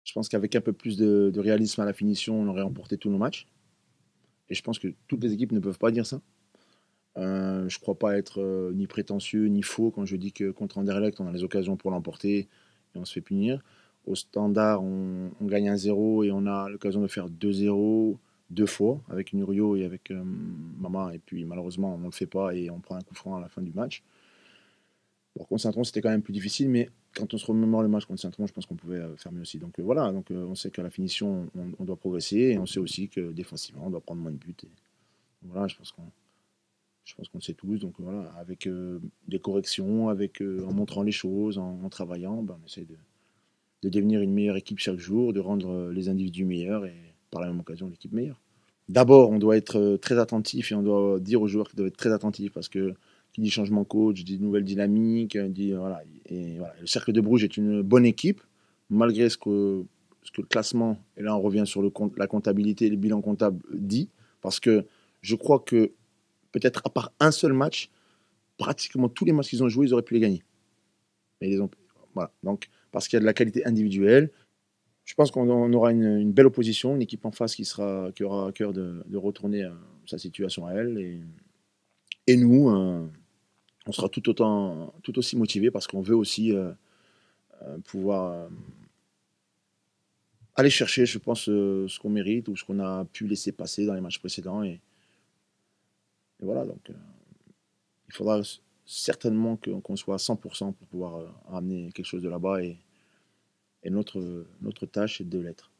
Je pense qu'avec un peu plus de réalisme à la finition, on aurait remporté tous nos matchs. Et je pense que toutes les équipes ne peuvent pas dire ça. Je ne crois pas être ni prétentieux ni faux quand je dis que contre Anderlecht, on a les occasions pour l'emporter et on se fait punir. Au standard, on gagne 1-0 et on a l'occasion de faire 2-0 deux fois avec Nurio et avec Mama. Et puis malheureusement, on ne le fait pas et on prend un coup franc à la fin du match. Bon, contre Saint-Tron, c'était quand même plus difficile, mais quand on se remémore le match contre Saint-Tron, je pense qu'on pouvait faire mieux aussi. Donc voilà, donc, on sait qu'à la finition, on doit progresser et on sait aussi que défensivement, on doit prendre moins de buts. Et voilà, je pense qu'on le sait tous. Donc voilà, avec des corrections, en montrant les choses, en travaillant, ben, on essaie de devenir une meilleure équipe chaque jour, de rendre les individus meilleurs et par la même occasion l'équipe meilleure. D'abord, on doit être très attentif et on doit dire aux joueurs qu'ils doivent être très attentifs parce que qui dit changement de coach, dit nouvelle dynamique, dit voilà. Et voilà. Le Cercle de Bruges est une bonne équipe malgré ce que le classement, et là on revient sur la comptabilité, le bilan comptable dit, parce que je crois que peut-être à part un seul match, pratiquement tous les matchs qu'ils ont joués, ils auraient pu les gagner. Mais ils ont, voilà. Donc, parce qu'il y a de la qualité individuelle, je pense qu'on aura une belle opposition, une équipe en face qui aura à cœur de retourner sa situation à elle. Et nous, on sera tout aussi motivés parce qu'on veut aussi pouvoir aller chercher, je pense, ce qu'on mérite ou ce qu'on a pu laisser passer dans les matchs précédents. Et voilà, donc il faudra certainement qu'on soit à 100% pour pouvoir ramener quelque chose de là-bas. Et notre tâche est de l'être.